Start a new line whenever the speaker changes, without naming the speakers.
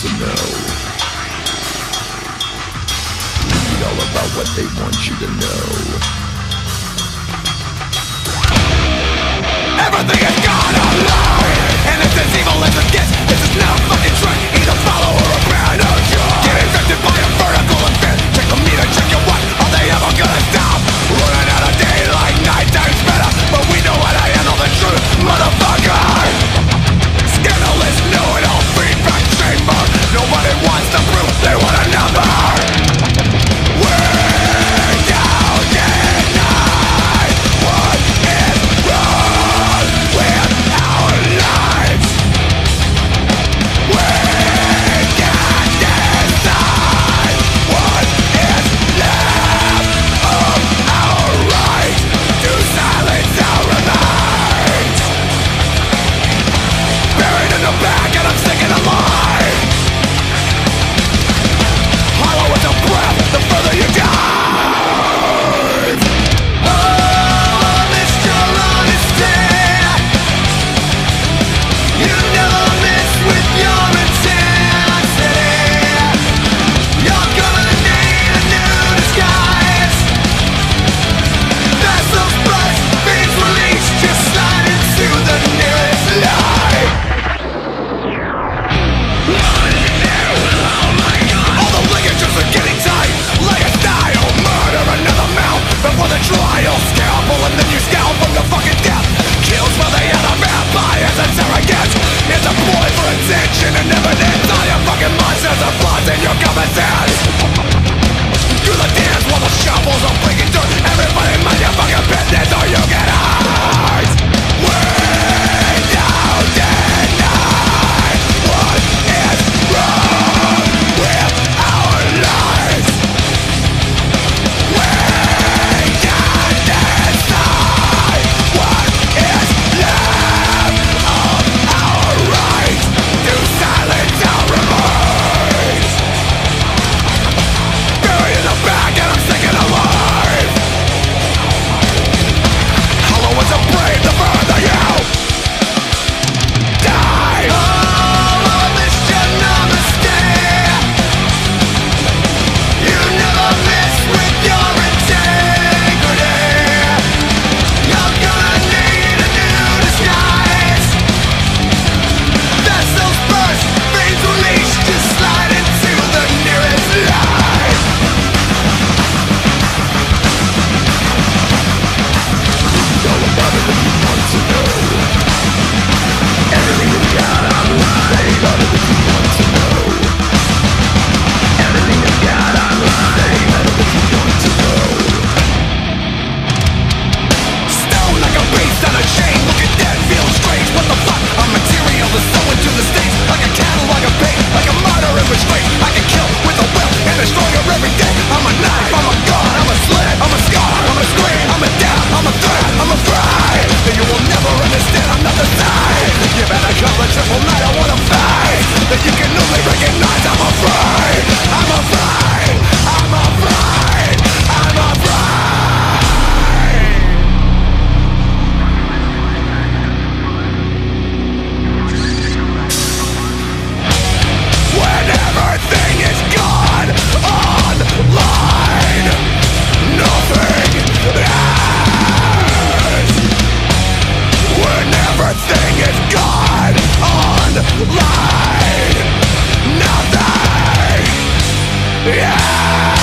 to know. Read all about what they want you to know.
Everything is gone online, and it's as evil as it gets. This is not a fucking trick, either follow or abandon. Get infected by a vertical event. Check the meter, check your what. Are they ever gonna stop? Running out of daylight, night time's better, but we know how to handle the truth, motherfucker. Scandalous, know-it-all, feedback chamber. Nobody wants the proof, they want a number. We're down deny what is wrong with our lives. We can't decide what is left of our right to silence our remains. Buried in the back and I'm sticking alive. Hollow as a breath, the further you dive. Oh, Mr. Honesty, you never miss with your intensity. You're gonna need a new disguise. Vessels burst, beams released, just slide into the nearest light. All the ligatures are getting tight. Lay a style, murder another mouth before the trial. Scalpel and then you scalp from the fucking death. Kills for the other vampires and surrogates. It's a ploy for attention and evidence. All your fucking monsters are flaws in your common sense. Do the dance while the shovels are breaking dirt. Everybody mind your fucking business or you get hurt. We don't deny what is wrong with our lives. We can't decide what is left of our right to silence our remains. Buried in the back and I'm sticking alive. Hollow as a brave, the further you die. Oh, Mr. Namaste, you never miss with your integrity. You're gonna need a new disguise. Vessels burst, veins released, just slide into the nearest light.
Read all about it if you want to know. Everything you've got online. Read all of it if you want to know. Everything you've got online. Read all of it if you want to know.
Stone like a beast on a chain, looking dead, feeling strange. What the fuck? A material is so into the states. Like a catalog of pain, like a murder in restraint. I can kill with a will and destroy her every day. I'm a knife, I'm a gun, I'm a slit, I'm a scar, I'm a scream, I'm a death, I'm a threat, I'm afraid that you will never understand. I'm not the side. Given a couple of triple night, I wanna fight. That you can only recognize. I'm afraid. I'm afraid. I'm afraid. I'm afraid. When everything is gone online, nothing is. When everything is gone online, nothing. Yeah.